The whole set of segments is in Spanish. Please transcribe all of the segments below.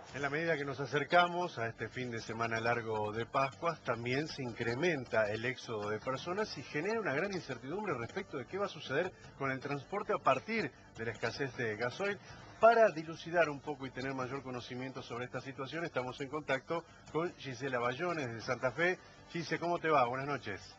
En la medida que nos acercamos a este fin de semana largo de Pascuas, también se incrementa el éxodo de personas y genera una gran incertidumbre respecto de qué va a suceder con el transporte a partir de la escasez de gasoil. Para dilucidar un poco y tener mayor conocimiento sobre esta situación, estamos en contacto con Gisela Bayones de Santa Fe. Gise, ¿cómo te va? Buenas noches.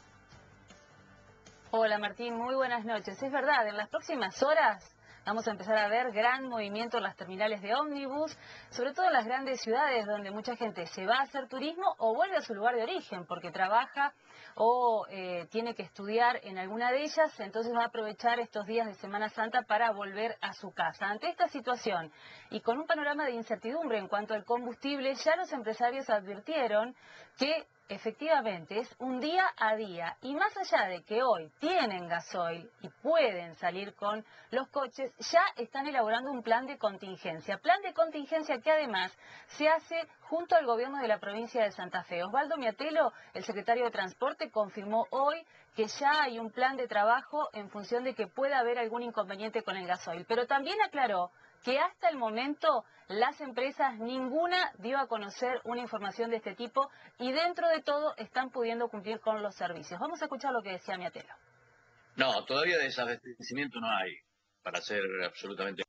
Hola Martín, muy buenas noches. Es verdad, en las próximas horas vamos a empezar a ver gran movimiento en las terminales de ómnibus, sobre todo en las grandes ciudades donde mucha gente se va a hacer turismo o vuelve a su lugar de origen porque trabaja o tiene que estudiar en alguna de ellas, entonces va a aprovechar estos días de Semana Santa para volver a su casa. Ante esta situación y con un panorama de incertidumbre en cuanto al combustible, ya los empresarios advirtieron que efectivamente es un día a día y más allá de que hoy tienen gasoil y pueden salir con los coches, ya están elaborando un plan de contingencia que además se hace junto al gobierno de la provincia de Santa Fe. Osvaldo Miatelo, el secretario de Transporte, confirmó hoy que ya hay un plan de trabajo en función de que pueda haber algún inconveniente con el gasoil, pero también aclaró que hasta el momento las empresas ninguna dio a conocer una información de este tipo y dentro de todo están pudiendo cumplir con los servicios. Vamos a escuchar lo que decía Miatelo. No, todavía desabastecimiento no hay, para ser absolutamente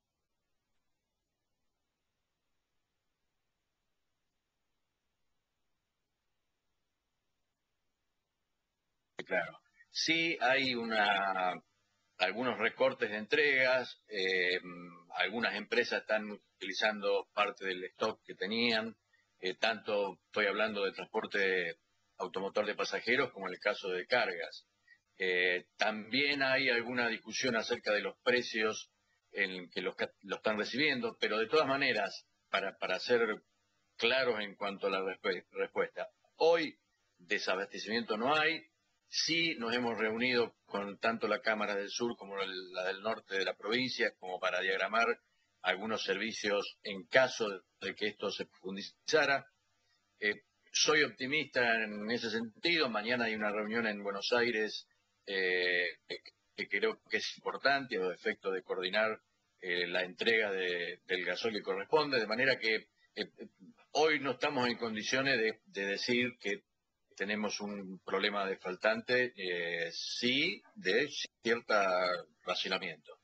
claro. Sí hay algunos recortes de entregas, algunas empresas están utilizando parte del stock que tenían, tanto estoy hablando de transporte automotor de pasajeros como en el caso de cargas. También hay alguna discusión acerca de los precios en que lo están recibiendo, pero de todas maneras, para ser claros en cuanto a la respuesta, hoy desabastecimiento no hay. Sí nos hemos reunido con tanto la Cámara del Sur como la del norte de la provincia como para diagramar algunos servicios en caso de que esto se profundizara. Soy optimista en ese sentido. Mañana hay una reunión en Buenos Aires que creo que es importante, a los efectos de coordinar la entrega del gasoil que corresponde, de manera que hoy no estamos en condiciones de decir que tenemos un problema de faltante, sí, de cierto racionamiento.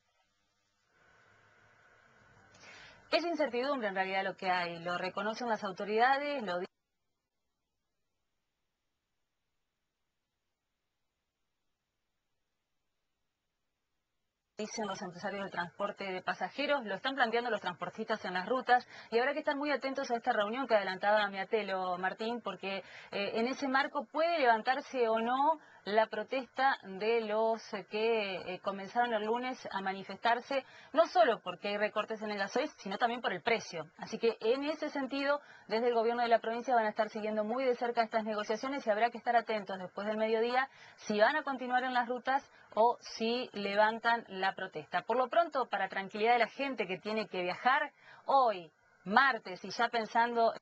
Es incertidumbre en realidad lo que hay, lo reconocen las autoridades, lo dicen los empresarios del transporte de pasajeros, lo están planteando los transportistas en las rutas y habrá que estar muy atentos a esta reunión que adelantaba Miatelo, Martín, porque en ese marco puede levantarse o no la protesta de los que comenzaron el lunes a manifestarse, no solo porque hay recortes en el gasoil, sino también por el precio. Así que en ese sentido, desde el gobierno de la provincia van a estar siguiendo muy de cerca estas negociaciones y habrá que estar atentos después del mediodía si van a continuar en las rutas o si levantan la protesta. Por lo pronto, para tranquilidad de la gente que tiene que viajar, hoy, martes, y ya pensando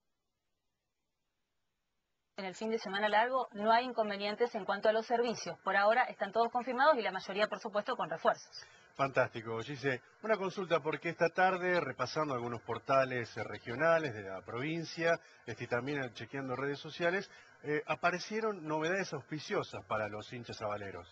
en el fin de semana largo, no hay inconvenientes en cuanto a los servicios. Por ahora están todos confirmados y la mayoría, por supuesto, con refuerzos. Fantástico, Gise. Una consulta, porque esta tarde, repasando algunos portales regionales de la provincia, y también chequeando redes sociales, aparecieron novedades auspiciosas para los hinchas sabaleros.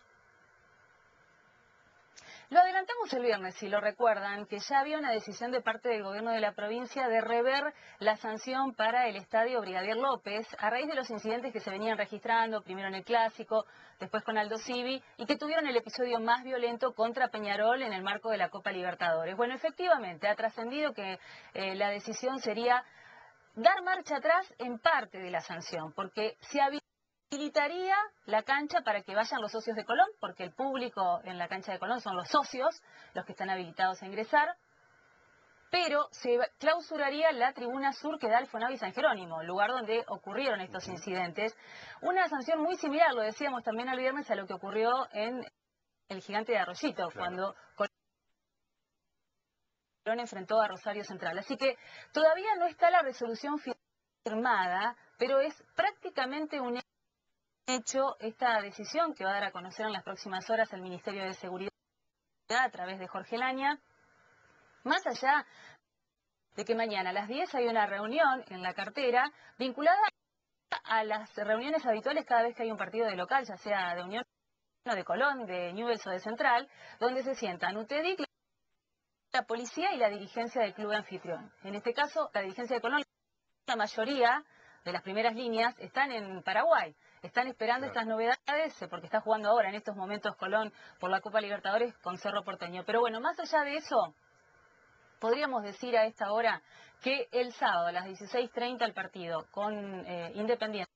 Lo adelantamos el viernes, si lo recuerdan, que ya había una decisión de parte del gobierno de la provincia de rever la sanción para el estadio Brigadier López a raíz de los incidentes que se venían registrando, primero en el Clásico, después con Aldo Civi, y que tuvieron el episodio más violento contra Peñarol en el marco de la Copa Libertadores. Bueno, efectivamente, ha trascendido que la decisión sería dar marcha atrás en parte de la sanción, porque se habilitaría la cancha para que vayan los socios de Colón, porque el público en la cancha de Colón son los socios, los que están habilitados a ingresar, pero se clausuraría la tribuna sur que da al Fonavi San Jerónimo, lugar donde ocurrieron estos incidentes. Una sanción muy similar, lo decíamos también el viernes, a lo que ocurrió en el Gigante de Arroyito, cuando Colón enfrentó a Rosario Central. Así que todavía no está la resolución firmada, pero es prácticamente un hecho esta decisión que va a dar a conocer en las próximas horas el Ministerio de Seguridad a través de Jorge Laña, más allá de que mañana a las 10 hay una reunión en la cartera vinculada a las reuniones habituales cada vez que hay un partido de local, ya sea de Unión de Colón, de Newell's o de Central, donde se sientan UTEDIC, la policía y la dirigencia del club anfitrión. En este caso, la dirigencia de Colón, la mayoría de las primeras líneas están en Paraguay. Están esperando estas novedades porque está jugando ahora en estos momentos Colón por la Copa Libertadores con Cerro Porteño. Pero bueno, más allá de eso, podríamos decir a esta hora que el sábado a las 16:30 el partido con Independiente